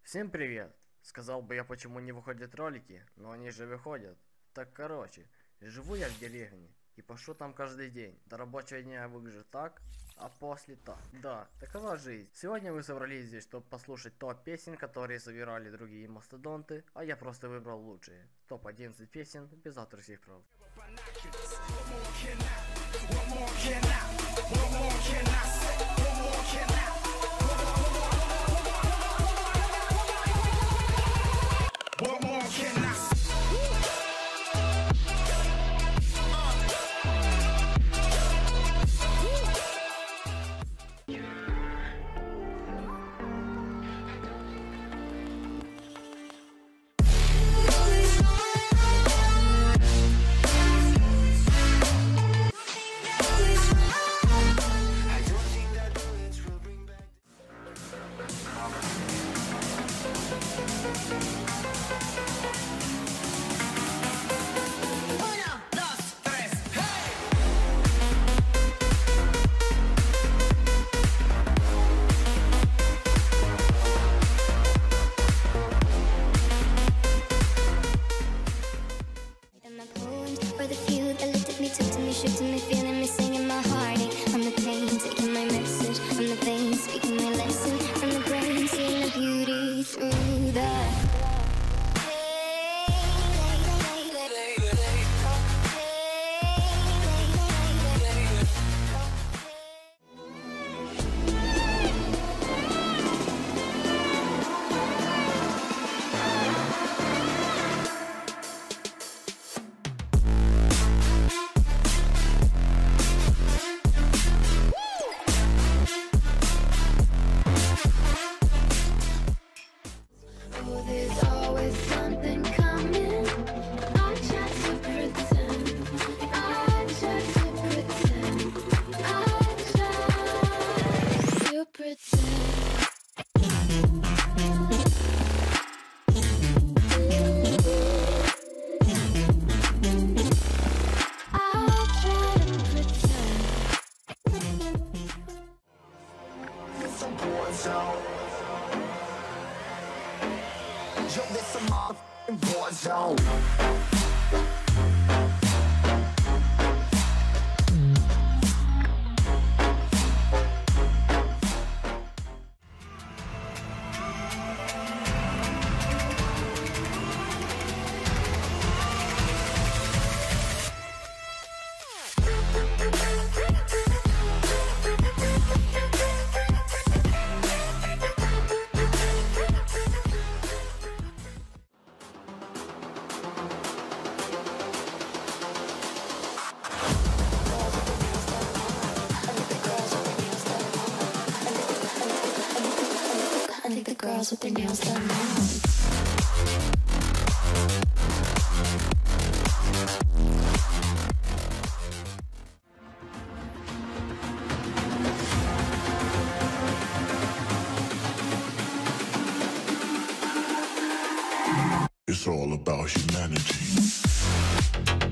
Всем привет! Сказал бы я, почему не выходят ролики, но они же выходят. Так короче, живу я в деревне и пашу там каждый день. До рабочего дня я выгляжу так, а после так. Да, такова жизнь. Сегодня мы собрались здесь, чтобы послушать топ песен, которые собирали другие мастодонты, а я просто выбрал лучшие. Топ 11 песен без авторских прав. What more can I say? Took to me, shook to me, feeling me, singing my heartache. From the pain, taking my message. From the vein, speaking my lesson. From the brain, seeing the beauty through the there's always something coming. I try to pretend. I try to pretend. I try to pretend. Yo, this a motherfucking war zone. I think the girls with their nails done now. It's all about humanity.